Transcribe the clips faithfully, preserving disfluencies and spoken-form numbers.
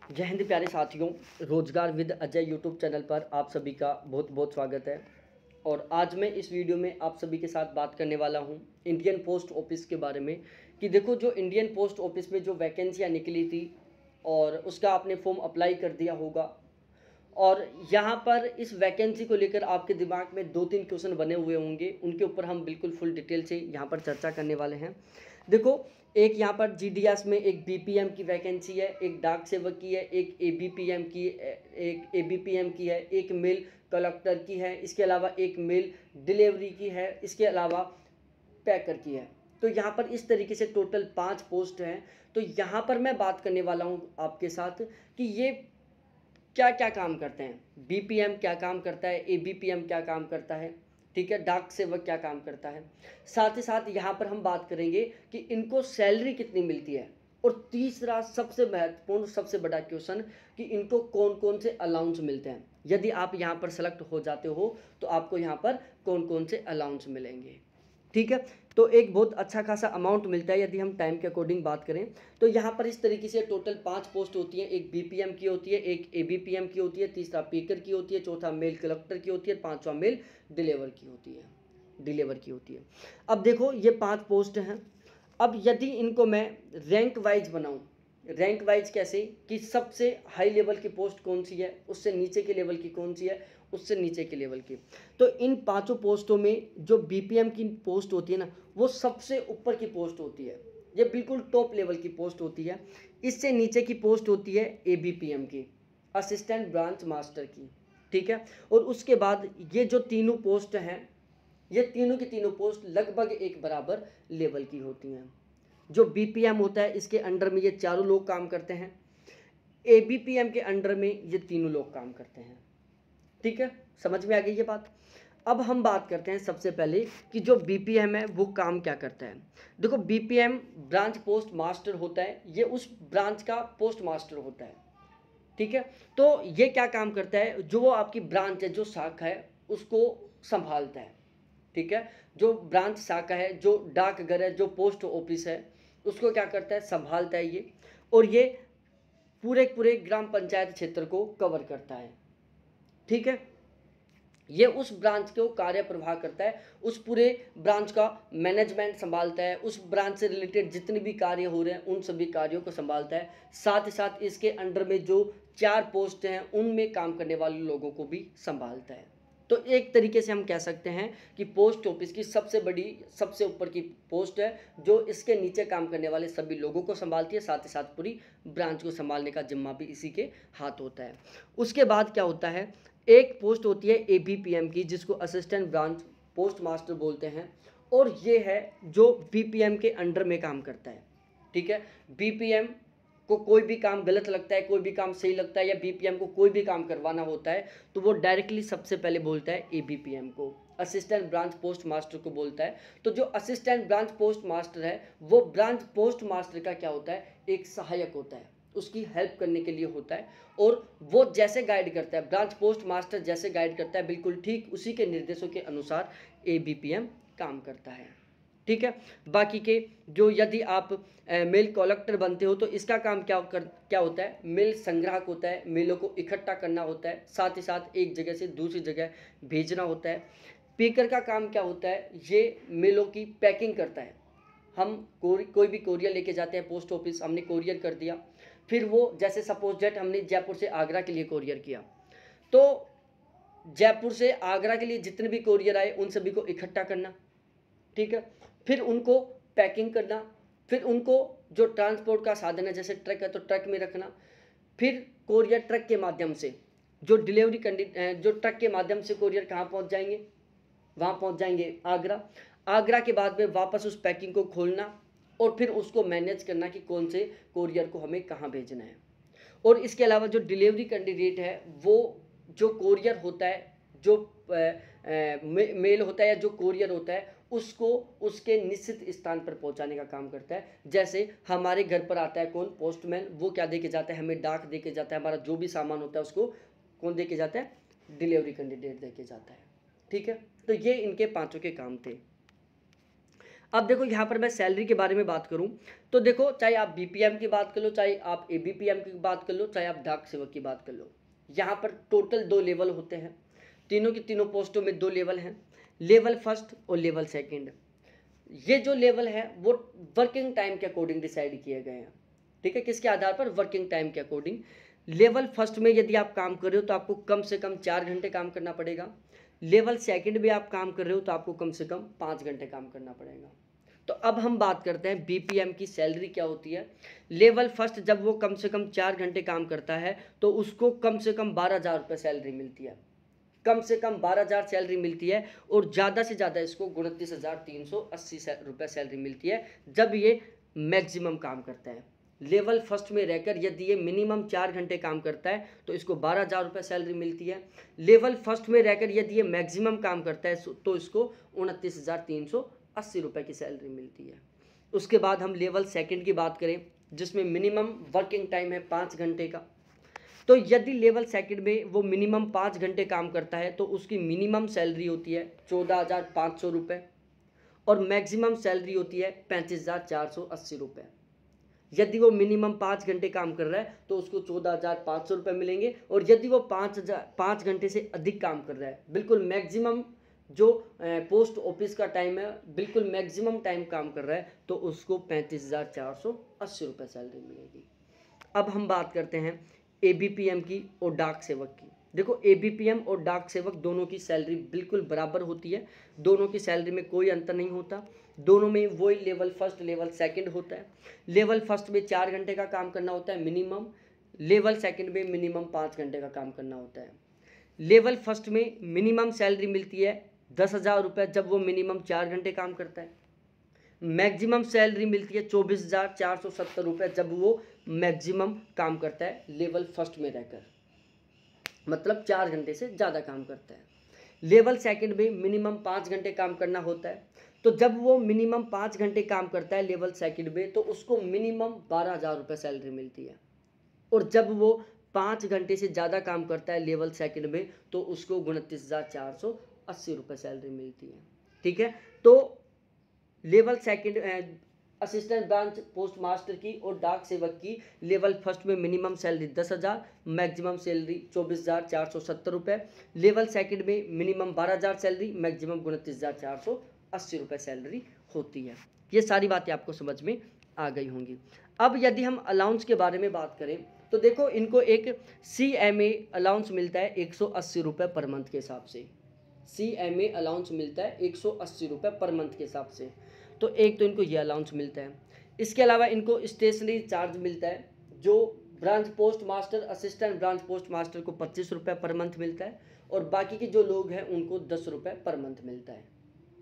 जय हिंद प्यारे साथियों। रोजगार विद अजय यूट्यूब चैनल पर आप सभी का बहुत बहुत स्वागत है। और आज मैं इस वीडियो में आप सभी के साथ बात करने वाला हूं इंडियन पोस्ट ऑफिस के बारे में कि देखो, जो इंडियन पोस्ट ऑफिस में जो वैकेंसियां निकली थी और उसका आपने फॉर्म अप्लाई कर दिया होगा। और यहाँ पर इस वैकेंसी को लेकर आपके दिमाग में दो तीन क्वेश्चन बने हुए होंगे, उनके ऊपर हम बिल्कुल फुल डिटेल से यहाँ पर चर्चा करने वाले हैं। देखो, एक यहाँ पर जीडीएस में एक बीपीएम की वैकेंसी है, एक डाक सेवक की है, एक एबीपीएम की, एक एबीपीएम की है, एक मेल कलेक्टर की है, इसके अलावा एक मेल डिलीवरी की है, इसके अलावा पैकर की है। तो यहाँ पर इस तरीके से टोटल पाँच पोस्ट हैं। तो यहाँ पर मैं बात करने वाला हूँ आपके साथ कि ये क्या क्या काम करते हैं। बीपीएम क्या काम करता है, एबीपीएम क्या काम करता है, ठीक है, डाक सेवक क्या काम करता है। साथ ही साथ यहाँ पर हम बात करेंगे कि इनको सैलरी कितनी मिलती है। और तीसरा सबसे महत्वपूर्ण सबसे बड़ा क्वेश्चन कि इनको कौन कौन से अलाउंस मिलते हैं। यदि आप यहाँ पर सेलेक्ट हो जाते हो तो आपको यहाँ पर कौन कौन से अलाउंस मिलेंगे, ठीक है। तो एक बहुत अच्छा खासा अमाउंट मिलता है यदि हम टाइम के अकॉर्डिंग बात करें। तो यहाँ पर इस तरीके से टोटल पांच पोस्ट होती हैं। एक बीपीएम की होती है, एक एबीपीएम की होती है, तीसरा पीकर की होती है, चौथा मेल कलेक्टर की होती है, पांचवा मेल डिलीवर की होती है डिलीवर की होती है अब देखो, ये पांच पोस्ट हैं। अब यदि इनको मैं रैंक वाइज बनाऊं, रैंक वाइज कैसे कि सबसे हाई लेवल की पोस्ट कौन सी है, उससे नीचे के लेवल की कौन सी है, उससे नीचे के लेवल की। तो इन पांचों पोस्टों में जो बीपीएम की पोस्ट होती है ना, वो सबसे ऊपर की पोस्ट होती है, ये बिल्कुल टॉप लेवल की पोस्ट होती है। इससे नीचे की पोस्ट होती है एबीपीएम की, असिस्टेंट ब्रांच मास्टर की, ठीक है। और उसके बाद ये जो तीनों पोस्ट हैं, ये तीनों की तीनों पोस्ट लगभग एक बराबर लेवल की होती हैं। जो बीपीएम होता है इसके अंडर में ये चारों लोग काम करते हैं, एबीपीएम के अंडर में ये तीनों लोग काम करते हैं, ठीक है। समझ में आ गई ये बात। अब हम बात करते हैं सबसे पहले कि जो बीपीएम है वो काम क्या करता है। देखो, बीपीएम ब्रांच पोस्ट मास्टर होता है, ये उस ब्रांच का पोस्ट मास्टर होता है, ठीक है। तो ये क्या काम करता है, जो वो आपकी ब्रांच है, जो शाखा है, उसको संभालता है, ठीक है। जो ब्रांच शाखा है, जो डाकघर है, जो पोस्ट ऑफिस है, उसको क्या करता है, संभालता है ये। और ये पूरे पूरे ग्राम पंचायत क्षेत्र को कवर करता है, ठीक है। ये उस ब्रांच को कार्य प्रवाह करता है, उस पूरे ब्रांच का मैनेजमेंट संभालता है, उस ब्रांच से रिलेटेड जितने भी कार्य हो रहे हैं उन सभी कार्यों को संभालता है। साथ ही साथ इसके अंडर में जो चार पोस्ट हैं उनमें काम करने वाले लोगों को भी संभालता है। तो एक तरीके से हम कह सकते हैं कि पोस्ट ऑफिस की सबसे बड़ी, सबसे ऊपर की पोस्ट है, जो इसके नीचे काम करने वाले सभी लोगों को संभालती है। साथ ही साथ पूरी ब्रांच को संभालने का जिम्मा भी इसी के हाथ होता है। उसके बाद क्या होता है, एक पोस्ट होती है एबीपीएम की, जिसको असिस्टेंट ब्रांच पोस्ट मास्टर बोलते हैं। और ये है जो बीपीएम के अंडर में काम करता है, ठीक है। बीपीएम को कोई भी काम गलत लगता है, कोई भी काम सही लगता है, या बीपीएम को कोई भी काम करवाना होता है तो वो डायरेक्टली सबसे पहले बोलता है एबीपीएम को, असिस्टेंट ब्रांच पोस्ट मास्टर को बोलता है। तो जो असिस्टेंट ब्रांच पोस्ट मास्टर है वो ब्रांच पोस्ट मास्टर का क्या होता है, एक सहायक होता है, उसकी हेल्प करने के लिए होता है। और वो जैसे गाइड करता है, ब्रांच पोस्ट मास्टर जैसे गाइड करता है, बिल्कुल ठीक उसी के निर्देशों के अनुसार एबीपीएम काम करता है, ठीक है। बाकी के जो, यदि आप मेल कलेक्टर बनते हो तो इसका काम क्या कर क्या होता है, मेल संग्राहक होता है, मेलों को इकट्ठा करना होता है, साथ ही साथ एक जगह से दूसरी जगह भेजना होता है। पीकर का काम क्या होता है, ये मेलों की पैकिंग करता है। हम कोई कोई भी कोरियर लेके जाते हैं पोस्ट ऑफिस, हमने कोरियर कर दिया, फिर वो जैसे सपोज डेट हमने जयपुर से आगरा के लिए कोरियर किया, तो जयपुर से आगरा के लिए जितने भी कोरियर आए उन सभी को इकट्ठा करना, ठीक है। फिर उनको पैकिंग करना, फिर उनको जो ट्रांसपोर्ट का साधन है, जैसे ट्रक है तो ट्रक में रखना, फिर कोरियर ट्रक के माध्यम से जो डिलीवरी कंडी जो ट्रक के माध्यम से कोरियर कहाँ पहुँच जाएंगे, वहाँ पहुँच जाएंगे आगरा। आगरा के बाद में वापस उस पैकिंग को खोलना और फिर उसको मैनेज करना कि कौन से कोरियर को हमें कहाँ भेजना है। और इसके अलावा जो डिलीवरी कैंडिडेट है, वो जो कोरियर होता है, जो आ, आ, मे, मेल होता है या जो कोरियर होता है, उसको उसके निश्चित स्थान पर पहुंचाने का काम करता है। जैसे हमारे घर पर आता है कौन, पोस्टमैन, वो क्या दे के जाता है, हमें डाक दे के जाता है, हमारा जो भी सामान होता है उसको कौन दे के जाता है, डिलीवरी कैंडिडेट दे के जाता है, ठीक है। तो ये इनके पांचों के काम थे। अब देखो यहाँ पर मैं सैलरी के बारे में बात करूँ तो देखो, चाहे आप बीपीएम की बात कर लो, चाहे आप एबीपीएम की बात कर लो, चाहे आप डाक सेवक की बात कर लो, यहाँ पर टोटल दो लेवल होते हैं। तीनों की तीनों पोस्टों में दो लेवल हैं, लेवल फर्स्ट और लेवल सेकंड। ये जो लेवल है वो वर्किंग टाइम के अकॉर्डिंग डिसाइड किए गए हैं, ठीक है। किसके आधार पर? वर्किंग टाइम के अकॉर्डिंग। लेवल फर्स्ट में यदि आप काम कर रहे हो तो आपको कम से कम चार घंटे काम करना पड़ेगा। लेवल सेकंड में आप काम कर रहे हो तो आपको कम से कम पाँच घंटे काम करना पड़ेगा। तो अब हम बात करते हैं बीपीएम की सैलरी क्या होती है। लेवल फर्स्ट जब वो कम से कम चार घंटे काम करता है तो उसको कम से कम बारह हज़ार रुपये सैलरी मिलती है, कम से कम बारह हज़ार सैलरी मिलती है, और ज़्यादा से ज़्यादा इसको उनतीस हज़ार तीन सौ अस्सी रुपये सैलरी मिलती है जब ये मैक्सिमम काम करता है। लेवल फर्स्ट में रहकर यदि ये मिनिमम चार घंटे काम करता है तो इसको बारह हज़ार रुपये सैलरी मिलती है। लेवल फर्स्ट में रहकर यदि ये मैक्सिमम काम करता है तो इसको उनतीस हज़ार तीन सौ अस्सी रुपये की सैलरी मिलती है। उसके बाद हम लेवल सेकंड की बात करें जिसमें मिनिमम वर्किंग टाइम है पाँच घंटे का। तो यदि लेवल सेकंड में वो मिनिमम पाँच घंटे काम करता है तो उसकी मिनिमम सैलरी होती है चौदह हज़ार पाँच सौ रुपये और मैक्सिमम सैलरी होती है पैंतीस हज़ार चार सौ अस्सी रुपये। यदि वो मिनिमम पाँच घंटे काम कर रहा है तो उसको चौदह हज़ार पाँच सौ रुपये मिलेंगे, और यदि वो पाँच हज़ार पाँच घंटे से अधिक काम कर रहा है, बिल्कुल मैक्सिमम जो पोस्ट ऑफिस का टाइम है, बिल्कुल मैक्सिमम टाइम काम कर रहा है, तो उसको पैंतीस हज़ार चार सौ अस्सी रुपये सैलरी मिलेगी। अब हम बात करते हैं एबीपीएम की और डाक सेवक की। देखो, एबीपीएम और डाक सेवक दोनों की सैलरी बिल्कुल बराबर होती है, दोनों की सैलरी में कोई अंतर नहीं होता, दोनों में वही लेवल फर्स्ट लेवल सेकंड होता है। लेवल फर्स्ट में चार घंटे का काम करना होता है मिनिमम, लेवल सेकंड में मिनिमम पाँच घंटे का काम करना होता है। लेवल फर्स्ट में मिनिमम सैलरी मिलती है दस हज़ार रुपये जब वो मिनिमम चार घंटे काम करता है, मैक्सिमम सैलरी मिलती है चौबीस हज़ार चार सौ सत्तर रुपये जब वो मैक्सिमम काम करता है लेवल फर्स्ट में रहकर, मतलब चार घंटे से ज़्यादा काम करता है। लेवल सेकंड में मिनिमम पाँच घंटे काम करना होता है, तो जब वो मिनिमम पाँच घंटे काम करता है लेवल सेकंड में तो उसको मिनिमम बारह हज़ार रुपये सैलरी मिलती है, और जब वो पाँच घंटे से ज़्यादा काम करता है लेवल सेकंड में तो उसको उनतीस हज़ार चार सौ अस्सी रुपये सैलरी मिलती है, ठीक है। तो level second assistant branch post master की और डाक सेवक की लेवल फर्स्ट में मिनिमम सैलरी दस हज़ार, मैक्सिमम सैलरी चौबीस हज़ार चार सौ सत्तर रुपये। लेवल सेकंड में मिनिमम बारह हज़ार सैलरी, मैक्सिमम उनतीस हज़ार चार सौ अस्सी रुपये सैलरी होती है। ये सारी बातें आपको समझ में आ गई होंगी। अब यदि हम अलाउंस के बारे में बात करें तो देखो, इनको एक सी एम ए अलाउंस मिलता है एक सौ अस्सी रुपये पर मंथ के हिसाब से। सी एम ए अलाउंस मिलता है एक सौ अस्सी रुपये पर मंथ के हिसाब से। तो एक तो इनको ये अलाउंस मिलता है, इसके अलावा इनको स्टेशनरी चार्ज मिलता है जो branch post master assistant branch post master को पच्चीस रुपये पर मंथ मिलता है, और बाकी के जो लोग हैं उनको दस रुपये पर मंथ मिलता है।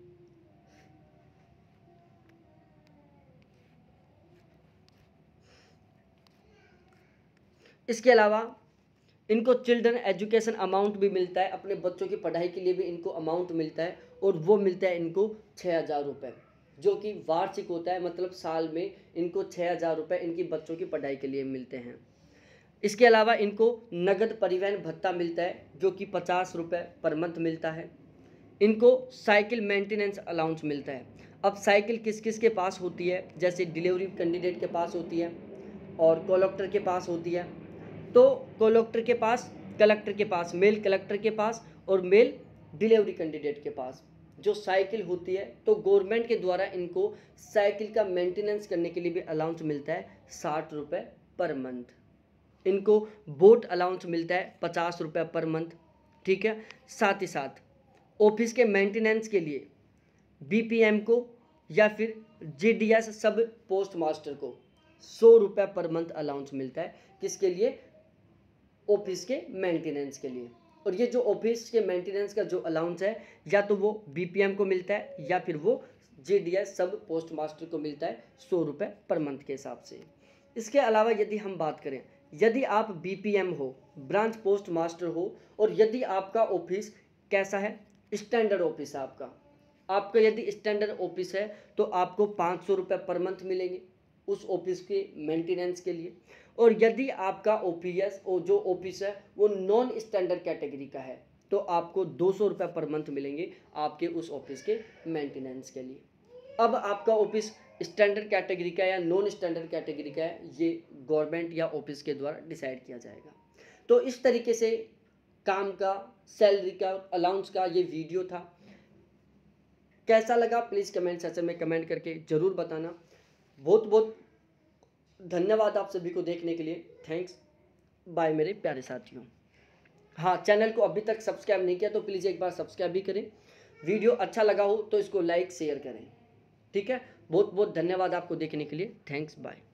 इसके अलावा इनको चिल्ड्रन एजुकेशन अमाउंट भी मिलता है, अपने बच्चों की पढ़ाई के लिए भी इनको अमाउंट मिलता है, और वो मिलता है इनको छः हज़ार रुपये, जो कि वार्षिक होता है, मतलब साल में इनको छः हज़ार रुपये इनकी बच्चों की पढ़ाई के लिए मिलते हैं। इसके अलावा इनको नगद परिवहन भत्ता मिलता है जो कि पचास रुपये पर मंथ मिलता है। इनको साइकिल मेंटेनेंस अलाउंस मिलता है। अब साइकिल किस किस के पास होती है, जैसे डिलीवरी कैंडिडेट के पास होती है और कलेक्टर के पास होती है। तो कलेक्टर के पास, कलेक्टर के पास, मेल कलेक्टर के पास और मेल डिलीवरी कैंडिडेट के पास जो साइकिल होती है, तो गवर्नमेंट के द्वारा इनको साइकिल का मेंटेनेंस करने के लिए भी अलाउंस मिलता है साठ रुपये पर मंथ। इनको बोट अलाउंस मिलता है पचास रुपये पर मंथ, ठीक है। साथ ही साथ ऑफिस के मेंटेनेंस के लिए बीपीएम को या फिर जीडीएस सब पोस्ट मास्टर को सौ रुपये पर मंथ अलाउंस मिलता है। किसके लिए? ऑफिस के मेंटेनेंस के लिए। और ये जो ऑफिस के मेंटेनेंस का जो अलाउंस है, या तो वो बीपीएम को मिलता है या फिर वो जीडीएस सब पोस्ट मास्टर को मिलता है सौ रुपये पर मंथ के हिसाब से। इसके अलावा यदि हम बात करें, यदि आप बीपीएम हो, ब्रांच पोस्ट मास्टर हो, और यदि आपका ऑफिस कैसा है, स्टैंडर्ड ऑफिस है आपका आपका यदि स्टैंडर्ड ऑफिस है तो आपको पाँच सौ रुपये पर मंथ मिलेंगे उस ऑफिस के मेंटेनेंस के लिए। और यदि आपका ऑफिस और जो ऑफिस है वो नॉन स्टैंडर्ड कैटेगरी का है तो आपको दो सौ रुपये पर मंथ मिलेंगे आपके उस ऑफिस के मेंटेनेंस के लिए। अब आपका ऑफिस स्टैंडर्ड कैटेगरी का या नॉन स्टैंडर्ड कैटेगरी का है, ये गवर्नमेंट या ऑफिस के द्वारा डिसाइड किया जाएगा। तो इस तरीके से काम का, सैलरी का, अलाउंस का ये वीडियो था। कैसा लगा प्लीज़ कमेंट सेक्शन में कमेंट करके ज़रूर बताना। बहुत बहुत धन्यवाद आप सभी को देखने के लिए। थैंक्स, बाय मेरे प्यारे साथियों। हाँ, चैनल को अभी तक सब्सक्राइब नहीं किया तो प्लीज़ एक बार सब्सक्राइब भी करें। वीडियो अच्छा लगा हो तो इसको लाइक शेयर करें। ठीक है, बहुत बहुत धन्यवाद आपको देखने के लिए। Thanks, bye.